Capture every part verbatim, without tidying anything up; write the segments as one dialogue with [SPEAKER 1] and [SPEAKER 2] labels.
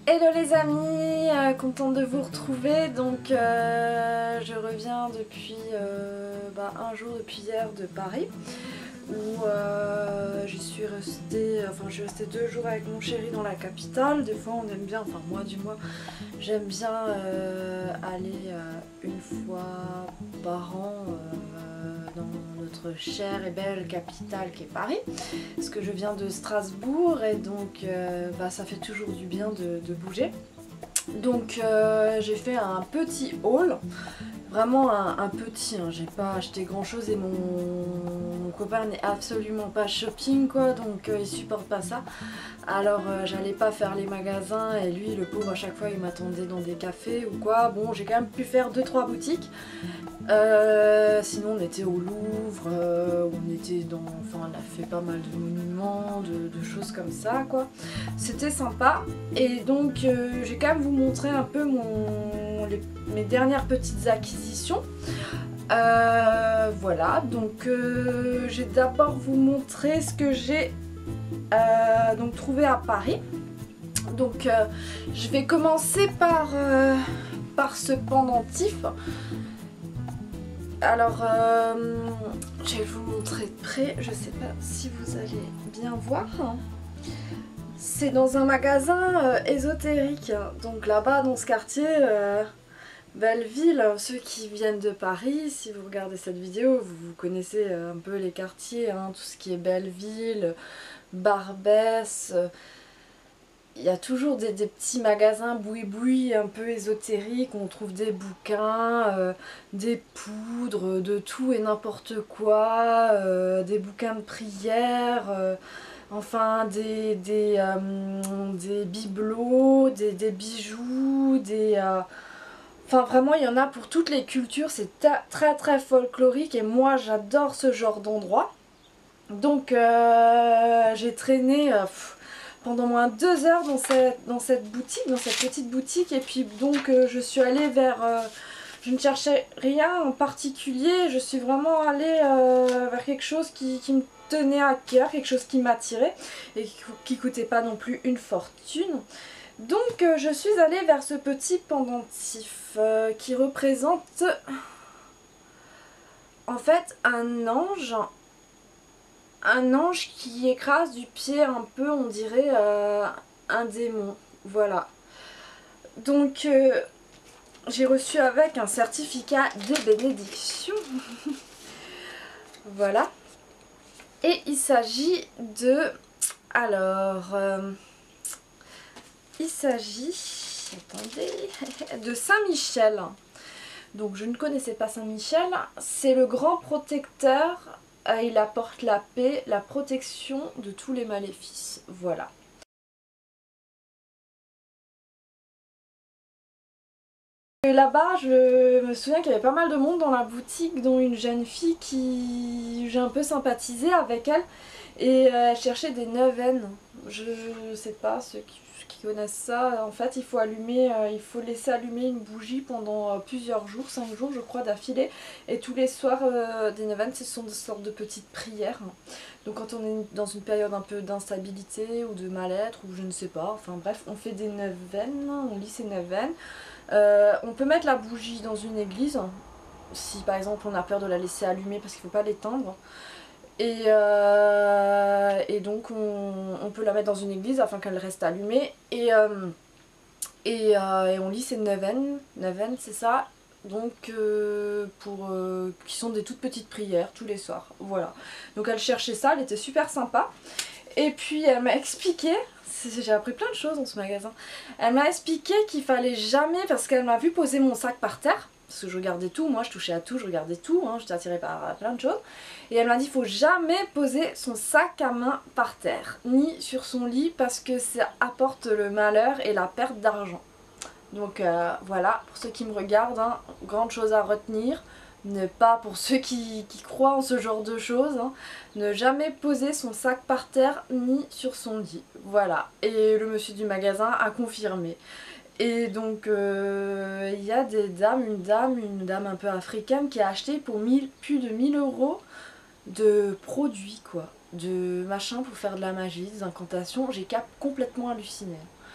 [SPEAKER 1] Hello les amis, euh, contente de vous retrouver. Donc euh, je reviens depuis euh, bah, un jour depuis hier de Paris où euh, j'y suis restée, enfin je suis restée deux jours avec mon chéri dans la capitale. Des fois on aime bien, enfin moi du moins j'aime bien euh, aller euh, une fois par an euh, dans notre chère et belle capitale qui est Paris, parce que je viens de Strasbourg et donc euh, bah, ça fait toujours du bien de, de bouger. Donc euh, j'ai fait un petit haul, vraiment un, un petit, hein. J'ai pas acheté grand chose et mon, mon copain n'est absolument pas shopping quoi, donc euh, il supporte pas ça. Alors euh, j'allais pas faire les magasins et lui le pauvre à chaque fois il m'attendait dans des cafés ou quoi. Bon, j'ai quand même pu faire deux trois boutiques. Euh, sinon on était au Louvre, euh, on était dans, enfin on a fait pas mal de monuments, de, de choses comme ça quoi. C'était sympa et donc euh, j'ai quand même vous montrer un peu mon, les, mes dernières petites acquisitions. Euh, voilà, donc euh, j'ai d'abord vous montrer ce que j'ai euh, donc trouvé à Paris. Donc euh, je vais commencer par, euh, par ce pendentif. Alors, euh, je vais vous montrer de près, je sais pas si vous allez bien voir. C'est dans un magasin euh, ésotérique, donc là-bas dans ce quartier, euh, Belleville. Ceux qui viennent de Paris, si vous regardez cette vidéo, vous, vous connaissez euh, un peu les quartiers, hein, tout ce qui est Belleville, Barbès. Euh, Il y a toujours des, des petits magasins boui-boui un peu ésotériques où on trouve des bouquins, euh, des poudres, de tout et n'importe quoi, euh, des bouquins de prière, euh, enfin des, des, euh, des bibelots, des, des bijoux, des... Euh, enfin vraiment il y en a pour toutes les cultures, c'est très très folklorique et moi j'adore ce genre d'endroit. Donc euh, j'ai traîné... Euh, pff, pendant moins deux heures dans cette, dans cette boutique, dans cette petite boutique, et puis donc euh, je suis allée vers, euh, je ne cherchais rien en particulier, je suis vraiment allée euh, vers quelque chose qui, qui me tenait à cœur, quelque chose qui m'attirait et qui, qui coûtait pas non plus une fortune. Donc euh, je suis allée vers ce petit pendentif euh, qui représente en fait un ange. Un ange qui écrase du pied un peu, on dirait euh, un démon, voilà. Donc euh, j'ai reçu avec un certificat de bénédiction, voilà. Et il s'agit de, alors, euh, il s'agit, attendez, de Saint-Michel. Donc je ne connaissais pas Saint-Michel, c'est le grand protecteur. Il apporte la paix, la protection de tous les maléfices. Voilà. Là-bas, je me souviens qu'il y avait pas mal de monde dans la boutique, dont une jeune fille qui... j'ai un peu sympathisé avec elle. Et elle cherchait des neuvaines. Je ne sais pas, ceux qui, qui connaissent ça, en fait il faut allumer, euh, il faut laisser allumer une bougie pendant euh, plusieurs jours, cinq jours je crois d'affilée. Et tous les soirs euh, des neuvaines, ce sont des sortes de petites prières. Donc quand on est dans une période un peu d'instabilité ou de mal-être ou je ne sais pas, enfin bref, on fait des neuvaines, on lit ces neuvaines. Euh, on peut mettre la bougie dans une église, si par exemple on a peur de la laisser allumer parce qu'il ne faut pas l'éteindre. Et, euh, et donc on, on peut la mettre dans une église afin qu'elle reste allumée. Et, euh, et, euh, et on lit ces neuvaines, neuvaines c'est ça, donc euh, pour, euh, qui sont des toutes petites prières tous les soirs. Voilà. Donc elle cherchait ça, elle était super sympa. Et puis elle m'a expliqué, j'ai appris plein de choses dans ce magasin, elle m'a expliqué qu'il fallait jamais, parce qu'elle m'a vu poser mon sac par terre, parce que je regardais tout, moi je touchais à tout, je regardais tout, hein, j'étais attirée par plein de choses. Et elle m'a dit qu'il ne faut jamais poser son sac à main par terre, ni sur son lit, parce que ça apporte le malheur et la perte d'argent. Donc euh, voilà, pour ceux qui me regardent, hein, grande chose à retenir, ne pas, pour ceux qui, qui croient en ce genre de choses, hein, ne jamais poser son sac par terre ni sur son lit. Voilà, et le monsieur du magasin a confirmé. Et donc euh, il y a des dames, une dame, une dame un peu africaine qui a acheté pour mille, plus de mille euros de produits quoi, de machin pour faire de la magie, des incantations. J'ai complètement halluciné.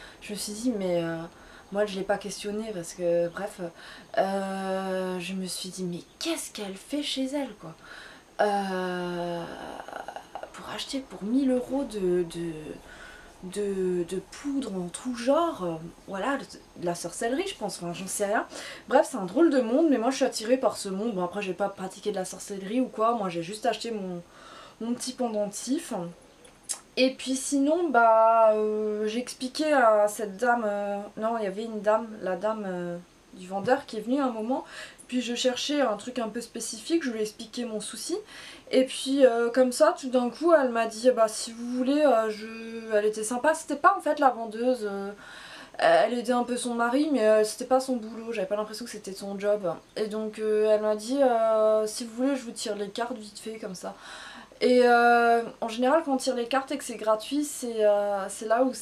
[SPEAKER 1] je me suis dit mais euh, moi je l'ai pas questionné parce que bref, euh, je me suis dit mais qu'est-ce qu'elle fait chez elle quoi, euh, pour acheter pour mille euros de, de, de, de poudre en tout genre, euh, voilà, de la sorcellerie je pense, enfin j'en sais rien. Bref, c'est un drôle de monde, mais moi je suis attirée par ce monde. Bon après j'ai pas pratiqué de la sorcellerie ou quoi, moi j'ai juste acheté mon, mon petit pendentif. Et puis sinon, bah, euh, j'ai expliqué à cette dame, euh, non, il y avait une dame, la dame euh, du vendeur qui est venue un moment, puis je cherchais un truc un peu spécifique, je lui ai expliqué mon souci, et puis euh, comme ça, tout d'un coup, elle m'a dit, bah si vous voulez, euh, je... elle était sympa, c'était pas en fait la vendeuse, euh, elle aidait un peu son mari, mais euh, c'était pas son boulot, j'avais pas l'impression que c'était son job, et donc euh, elle m'a dit, euh, si vous voulez, je vous tire les cartes vite fait, comme ça. Et euh, en général quand on tire les cartes et que c'est gratuit, c'est euh, là où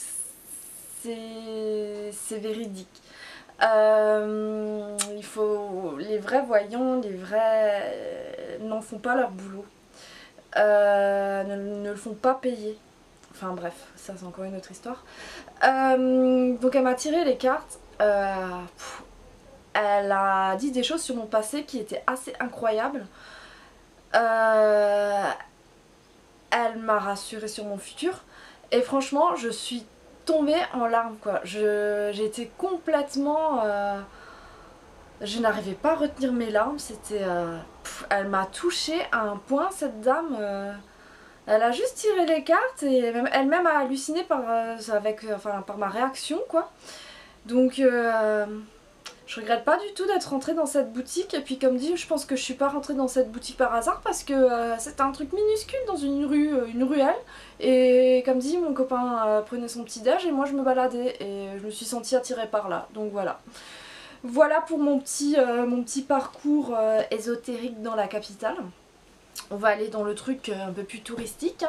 [SPEAKER 1] c'est véridique. Euh, il faut, les vrais voyants, les vrais n'en font pas leur boulot, euh, ne, ne le font pas payer. Enfin bref, ça c'est encore une autre histoire. Euh, donc elle m'a tiré les cartes, euh, pff, elle a dit des choses sur mon passé qui étaient assez incroyables. Euh, Elle m'a rassurée sur mon futur et franchement je suis tombée en larmes quoi. J'ai été complètement... Euh, je n'arrivais pas à retenir mes larmes, c'était... Euh, elle m'a touchée à un point cette dame. Euh, elle a juste tiré les cartes et elle-même a halluciné par, euh, avec, enfin, par ma réaction quoi. Donc... Euh, je regrette pas du tout d'être rentrée dans cette boutique, et puis comme dit, je pense que je suis pas rentrée dans cette boutique par hasard parce que euh, c'était un truc minuscule dans une rue, euh, une ruelle, et comme dit, mon copain euh, prenait son petit déj et moi je me baladais et je me suis sentie attirée par là, donc voilà. Voilà pour mon petit, euh, mon petit parcours euh, ésotérique dans la capitale. On va aller dans le truc un peu plus touristique.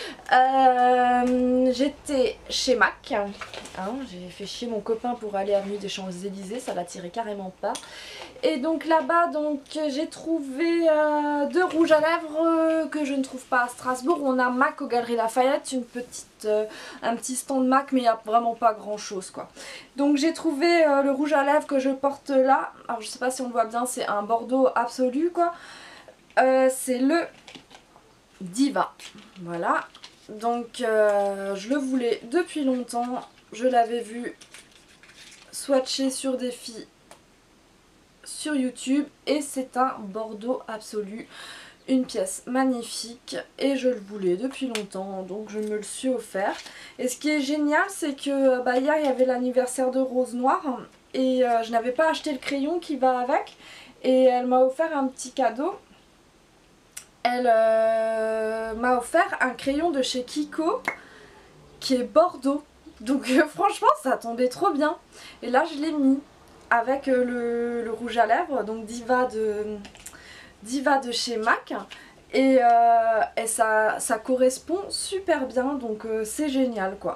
[SPEAKER 1] Euh, J'étais chez Mac. Hein, j'ai fait chier mon copain pour aller avenue des Champs-Élysées, ça l'attirait carrément pas. Et donc là-bas, donc j'ai trouvé euh, deux rouges à lèvres euh, que je ne trouve pas à Strasbourg. On a Mac aux Galeries Lafayette, une petite, euh, un petit stand Mac, mais il n'y a vraiment pas grand-chose quoi. Donc j'ai trouvé euh, le rouge à lèvres que je porte là. Alors je sais pas si on le voit bien, c'est un bordeaux absolu quoi. Euh, c'est le Diva, voilà, donc euh, je le voulais depuis longtemps, je l'avais vu swatcher sur des filles sur YouTube et c'est un bordeaux absolu, une pièce magnifique et je le voulais depuis longtemps donc je me le suis offert. Et ce qui est génial c'est que bah, hier il y avait l'anniversaire de Rose Noire et euh, je n'avais pas acheté le crayon qui va avec et elle m'a offert un petit cadeau. Elle euh, m'a offert un crayon de chez Kiko qui est bordeaux. Donc euh, franchement ça tombait trop bien. Et là je l'ai mis avec euh, le, le rouge à lèvres, donc Diva de, Diva de chez Mac. Et, euh, et ça, ça correspond super bien, donc euh, c'est génial quoi.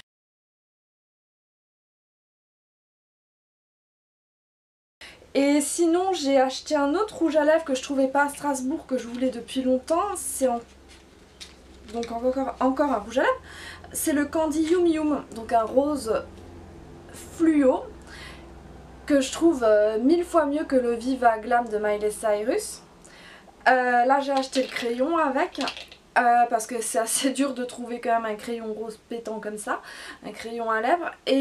[SPEAKER 1] Et sinon j'ai acheté un autre rouge à lèvres que je trouvais pas à Strasbourg, que je voulais depuis longtemps. C'est en... donc encore, encore un rouge à lèvres. C'est le Candy Yum Yum, donc un rose fluo que je trouve euh, mille fois mieux que le Viva Glam de Miley Cyrus. Euh, là j'ai acheté le crayon avec euh, parce que c'est assez dur de trouver quand même un crayon rose pétant comme ça, un crayon à lèvres. Et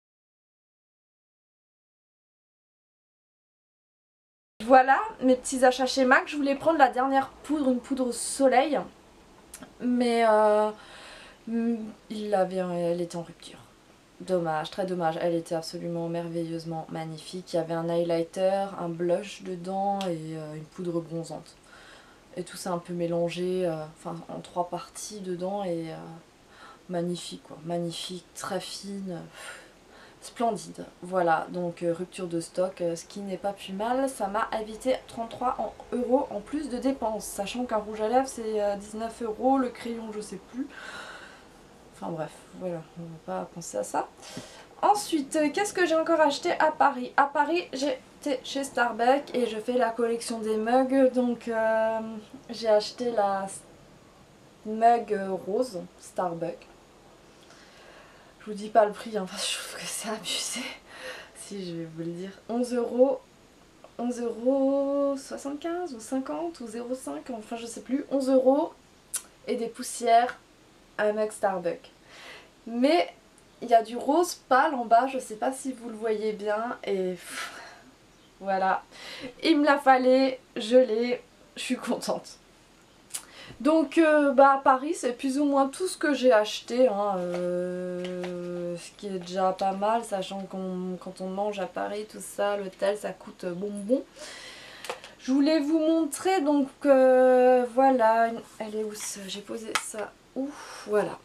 [SPEAKER 1] voilà mes petits achats chez Mac. Je voulais prendre la dernière poudre, une poudre soleil, mais euh, il l'avait, elle était en rupture. Dommage, très dommage. Elle était absolument merveilleusement magnifique. Il y avait un highlighter, un blush dedans et euh, une poudre bronzante. Et tout ça un peu mélangé, euh, enfin en trois parties dedans et euh, magnifique quoi. Magnifique, très fine. Splendide, voilà, donc euh, rupture de stock, euh, ce qui n'est pas plus mal. Ça m'a évité trente-trois euros en plus de dépenses, sachant qu'un rouge à lèvres c'est euh, dix-neuf euros, le crayon je sais plus. Enfin bref, voilà, on va pas penser à ça. Ensuite, euh, qu'est-ce que j'ai encore acheté à Paris? À Paris, j'étais chez Starbucks et je fais la collection des mugs, donc euh, j'ai acheté la mug rose Starbucks. Je vous dis pas le prix, hein, parce que je trouve que c'est abusé. Si, je vais vous le dire. onze euros. onze euros soixante-quinze ou cinquante ou zéro virgule cinq, enfin je sais plus. onze euros et des poussières à mug Starbucks. Mais il y a du rose pâle en bas, je sais pas si vous le voyez bien. Et pff, voilà. Il me la fallait, je l'ai, je suis contente. Donc euh, bah à Paris c'est plus ou moins tout ce que j'ai acheté, hein, euh, ce qui est déjà pas mal, sachant qu'on quand on mange à Paris tout ça, l'hôtel ça coûte bonbon. Je voulais vous montrer donc euh, voilà, elle est où ça? J'ai posé ça où? Voilà.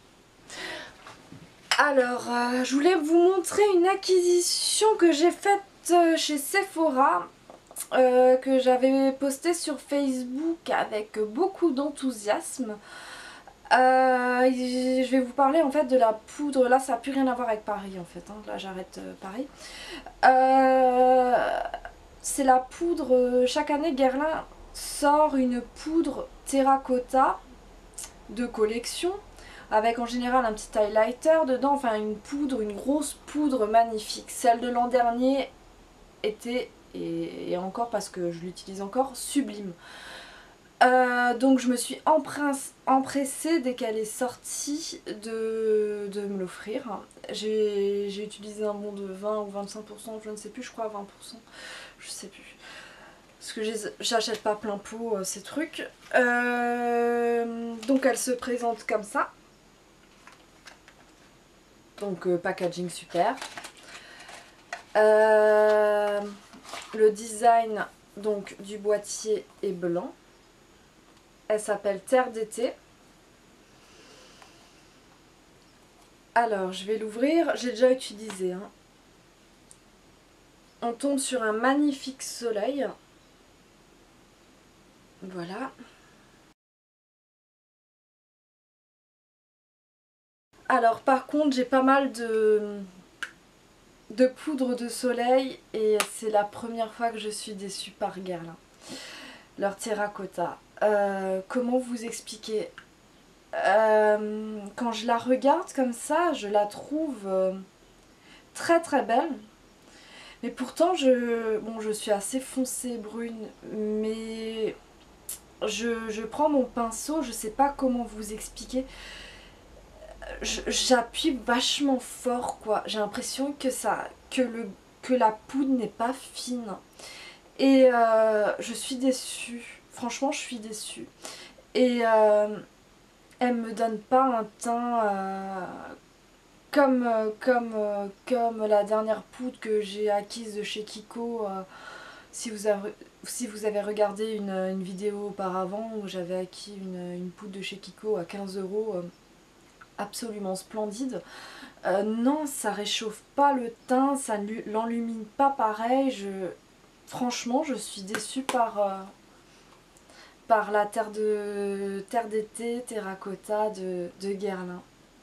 [SPEAKER 1] Alors euh, je voulais vous montrer une acquisition que j'ai faite euh, chez Sephora. Euh, que j'avais posté sur Facebook avec beaucoup d'enthousiasme. Euh, je vais vous parler en fait de la poudre. Là ça n'a plus rien à voir avec Paris en fait, hein. Là j'arrête euh, Paris. Euh, c'est la poudre, chaque année Guerlain sort une poudre terracotta de collection avec en général un petit highlighter dedans, enfin une poudre, une grosse poudre magnifique. Celle de l'an dernier était, et, et encore parce que je l'utilise encore, sublime. Euh, donc je me suis empressée dès qu'elle est sortie de, de me l'offrir. J'ai utilisé un bon de vingt ou vingt-cinq pour cent, je ne sais plus, je crois vingt pour cent, je sais plus. Parce que j'achète pas plein pot euh, ces trucs. Euh, donc elle se présente comme ça. Donc euh, packaging super. Euh, le design donc du boîtier est blanc. Elle s'appelle Terre d'été. Alors je vais l'ouvrir, j'ai déjà utilisé, hein. On tombe sur un magnifique soleil. Voilà. Alors par contre j'ai pas mal de, de poudre de soleil et c'est la première fois que je suis déçue par Guerlain. Leur terracotta. Euh, comment vous expliquer? euh, Quand je la regarde comme ça, je la trouve euh, très très belle. Mais pourtant, je, bon, je suis assez foncée brune, mais je, je prends mon pinceau, je sais pas comment vous expliquer. J'appuie vachement fort, quoi. J'ai l'impression que ça, que le, que la poudre n'est pas fine. Et euh, je suis déçue. Franchement, je suis déçue. Et euh, elle me donne pas un teint euh, comme, euh, comme, euh, comme la dernière poudre que j'ai acquise de chez Kiko. Euh, si, vous avez, si vous avez regardé une, une vidéo auparavant où j'avais acquis une, une poudre de chez Kiko à quinze euros, euh, absolument splendide. Euh, non, ça réchauffe pas le teint, ça ne l'enlumine pas pareil. Je, franchement, je suis déçue par... Euh, par la terre de terre d'été terracotta de, de Guerlain.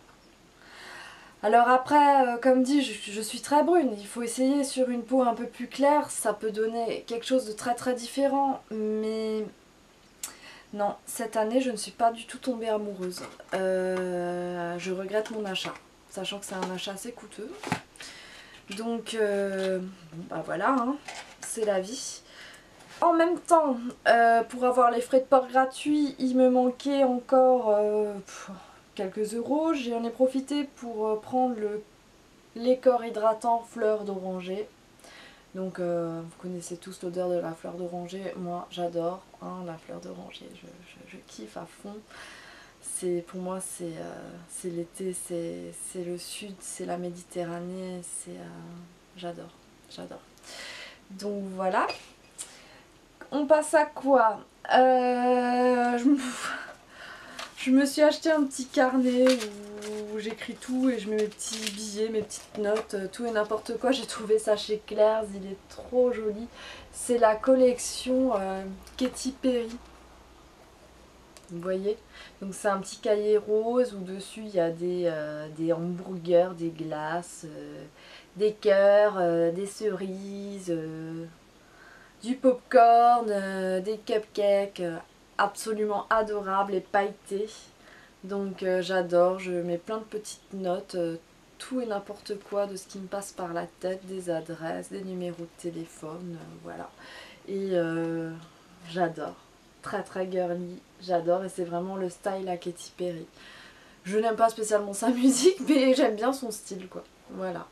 [SPEAKER 1] Alors après, euh, comme dit, je, je suis très brune, il faut essayer sur une peau un peu plus claire, ça peut donner quelque chose de très très différent, mais non, cette année je ne suis pas du tout tombée amoureuse. Euh, je regrette mon achat, sachant que c'est un achat assez coûteux. Donc, euh, bah voilà, hein, c'est la vie. En même temps, euh, pour avoir les frais de port gratuits, il me manquait encore euh, pff, quelques euros. J'en ai profité pour euh, prendre le les corps hydratants fleur d'oranger. Donc euh, vous connaissez tous l'odeur de la fleur d'oranger. Moi j'adore hein, la fleur d'oranger, je, je, je kiffe à fond. C'est pour moi c'est euh, l'été, c'est le sud, c'est la Méditerranée, c'est euh, j'adore, j'adore. Donc voilà. On passe à quoi? euh, je, me... je me suis acheté un petit carnet où j'écris tout et je mets mes petits billets, mes petites notes, tout et n'importe quoi. J'ai trouvé ça chez Claire's, il est trop joli. C'est la collection euh, Katy Perry. Vous voyez? Donc c'est un petit cahier rose où dessus il y a des, euh, des hamburgers, des glaces, euh, des cœurs, euh, des cerises... Euh, du popcorn, euh, des cupcakes, euh, absolument adorables et pailletés. Donc euh, j'adore, je mets plein de petites notes, euh, tout et n'importe quoi, de ce qui me passe par la tête, des adresses, des numéros de téléphone, euh, voilà. Et euh, j'adore, très très girly, j'adore et c'est vraiment le style à Katy Perry. Je n'aime pas spécialement sa musique mais j'aime bien son style quoi, voilà.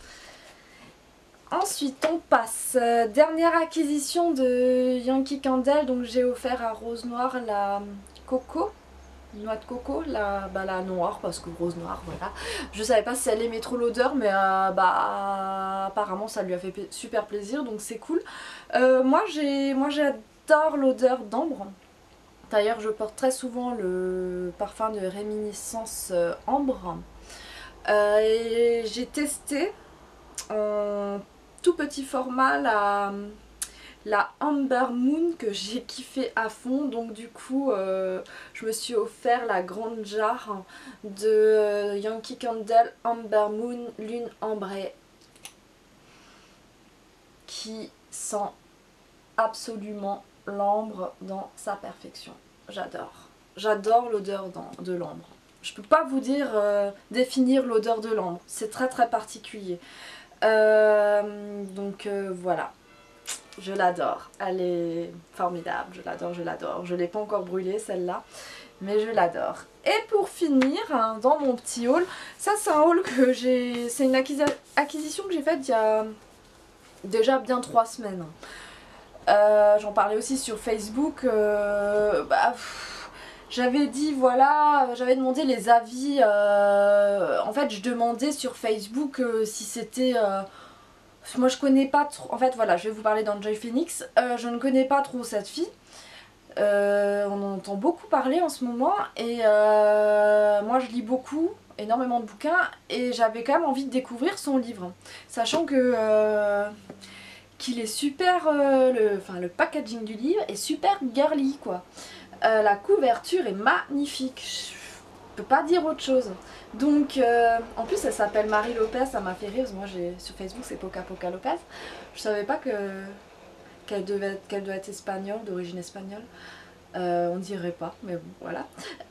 [SPEAKER 1] Ensuite on passe, euh, dernière acquisition de Yankee Candle, donc j'ai offert à Rose Noire la Coco. Noix de coco, la, bah, la noire, parce que rose noire, voilà. Je savais pas si elle aimait trop l'odeur, mais euh, bah apparemment ça lui a fait super plaisir, donc c'est cool. Euh, moi j'ai, moi j'adore l'odeur d'ambre. D'ailleurs je porte très souvent le parfum de réminiscence euh, ambre. Euh, et j'ai testé en tout petit format la... la Amber Moon que j'ai kiffé à fond, donc du coup euh, je me suis offert la grande jarre de euh, Yankee Candle Amber Moon Lune Ambrée qui sent absolument l'ambre dans sa perfection. J'adore, j'adore l'odeur de l'ambre. Je peux pas vous dire euh, définir l'odeur de l'ambre, c'est très très particulier. Euh, donc euh, voilà. Je l'adore, elle est formidable, je l'adore, je l'adore. Je ne l'ai pas encore brûlée celle-là, mais je l'adore. Et pour finir, hein, dans mon petit haul, ça c'est un haul que j'ai... C'est une acquis acquisition que j'ai faite il y a déjà bien trois semaines. Euh, J'en parlais aussi sur Facebook. Euh, bah, j'avais dit, voilà, j'avais demandé les avis. Euh, en fait, je demandais sur Facebook euh, si c'était... Euh, Moi je connais pas trop, en fait voilà, je vais vous parler d'Enjoy Phoenix, euh, je ne connais pas trop cette fille, euh, on en entend beaucoup parler en ce moment et euh, moi je lis beaucoup, énormément de bouquins et j'avais quand même envie de découvrir son livre, sachant que euh, qu'il est super, euh, le, enfin, le packaging du livre est super girly quoi, euh, la couverture est magnifique. Je peux pas dire autre chose. Donc euh, en plus elle s'appelle Marie Lopez, ça m'a fait rire parce que moi j'ai sur Facebook c'est Poca Poca Lopez. Je savais pas que qu'elle devait qu'elle doit être espagnole, d'origine espagnole. Euh, on dirait pas, mais bon voilà.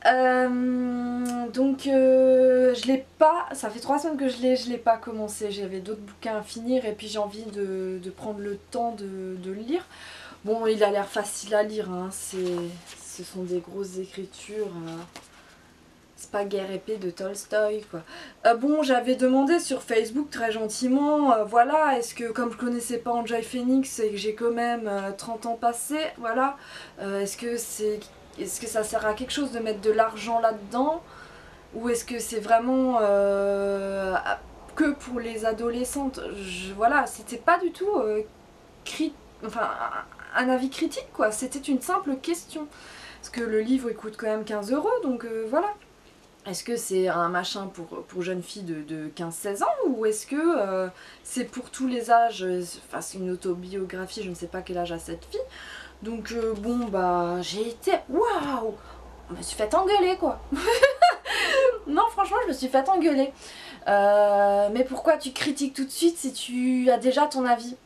[SPEAKER 1] Euh, donc euh, je l'ai pas, ça fait trois semaines que je l'ai, je l'ai pas commencé. J'avais d'autres bouquins à finir et puis j'ai envie de, de prendre le temps de, de le lire. Bon il a l'air facile à lire, hein. Ce sont des grosses écritures. Hein. C'est pas Guerre épée de Tolstoï quoi. Euh, bon j'avais demandé sur Facebook très gentiment, euh, voilà, est-ce que comme je connaissais pas Enjoy Phoenix et que j'ai quand même euh, trente ans passés, voilà, euh, est-ce que c'est, est-ce que ça sert à quelque chose de mettre de l'argent là-dedans ou est-ce que c'est vraiment euh, que pour les adolescentes? Je, voilà, c'était pas du tout euh, cri enfin, un, un avis critique quoi, c'était une simple question. Parce que le livre il coûte quand même quinze euros donc euh, voilà. Est-ce que c'est un machin pour, pour jeunes filles de, de quinze seize ans ou est-ce que euh, c'est pour tous les âges? Enfin c'est une autobiographie, je ne sais pas quel âge a cette fille. Donc euh, bon bah j'ai été... Waouh! Je me suis fait engueuler quoi. Non franchement je me suis fait engueuler. Euh, mais pourquoi tu critiques tout de suite si tu as déjà ton avis?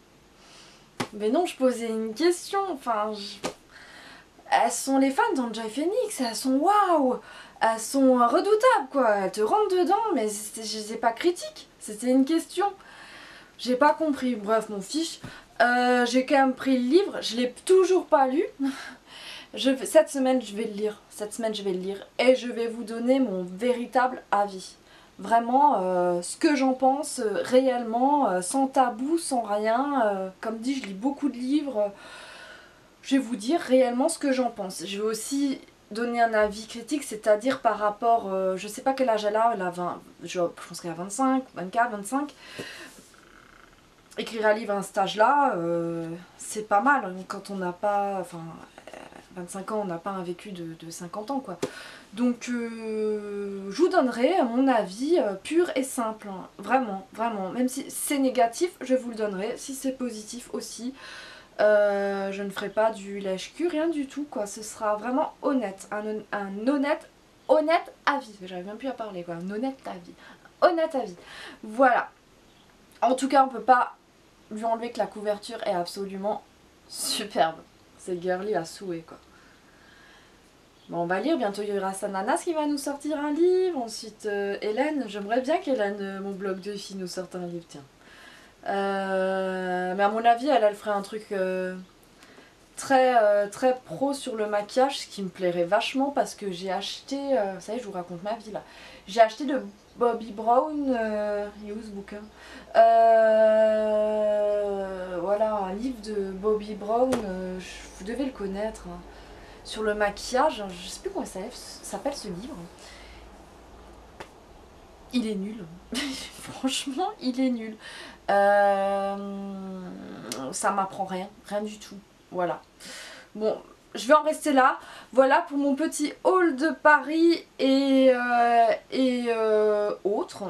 [SPEAKER 1] Mais non je posais une question, enfin... Je... Elles sont les fans d'Enjoy Phoenix, elles sont waouh! Elles sont redoutables quoi, elles te rentrent dedans, mais c'est pas critique, c'était une question. J'ai pas compris, bref mon fiche. Euh, j'ai quand même pris le livre, je l'ai toujours pas lu. Je, cette semaine je vais le lire, cette semaine je vais le lire et je vais vous donner mon véritable avis. Vraiment euh, ce que j'en pense euh, réellement, euh, sans tabou, sans rien. Euh, comme dit je lis beaucoup de livres, euh, je vais vous dire réellement ce que j'en pense. Je vais aussi donner un avis critique, c'est-à-dire par rapport, euh, je sais pas quel âge elle a, elle a vingt, je pense qu'elle a vingt-cinq, vingt-quatre, vingt-cinq. Écrire un livre à un stage là, euh, c'est pas mal hein, quand on n'a pas, enfin vingt-cinq ans, on n'a pas un vécu de, de cinquante ans quoi. Donc euh, je vous donnerai mon avis euh, pur et simple, hein, vraiment, vraiment. Même si c'est négatif, je vous le donnerai, si c'est positif aussi. Euh, je ne ferai pas du lèche-cul, rien du tout quoi, ce sera vraiment honnête, un, un honnête, honnête avis, j'arrive même plus à parler quoi, un honnête avis, honnête avis, voilà. En tout cas on peut pas lui enlever que la couverture est absolument superbe, c'est girly à souhait quoi. Bon, on va lire, bientôt il y aura Sananas qui va nous sortir un livre, ensuite euh, Hélène, j'aimerais bien qu'Hélène, euh, mon blog de filles, nous sorte un livre, tiens. Euh, mais à mon avis, elle, elle ferait un truc euh, très, euh, très pro sur le maquillage, ce qui me plairait vachement parce que j'ai acheté, euh, ça y est, je vous raconte ma vie là, j'ai acheté de Bobbi Brown, euh, il est où ce bouquin euh, voilà, un livre de Bobbi Brown, euh, vous devez le connaître, hein, sur le maquillage, je sais plus comment ça s'appelle ce livre. Il est nul, franchement il est nul. Euh, ça m'apprend rien, rien du tout, voilà. Bon, je vais en rester là. Voilà pour mon petit haul de Paris et, euh, et euh, autres.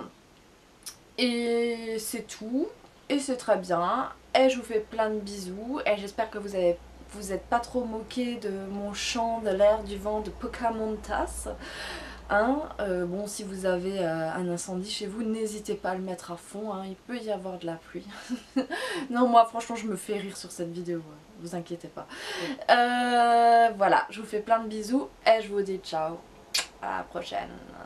[SPEAKER 1] Et c'est tout, et c'est très bien. Et je vous fais plein de bisous, et j'espère que vous avez vous n'êtes pas trop moqués de mon chant de l'air du vent de Pocahontas. Hein, euh, bon, si vous avez euh, un incendie chez vous, n'hésitez pas à le mettre à fond, hein, il peut y avoir de la pluie. Non, moi franchement je me fais rire sur cette vidéo, vous inquiétez pas. Euh, voilà, je vous fais plein de bisous et je vous dis ciao, à la prochaine.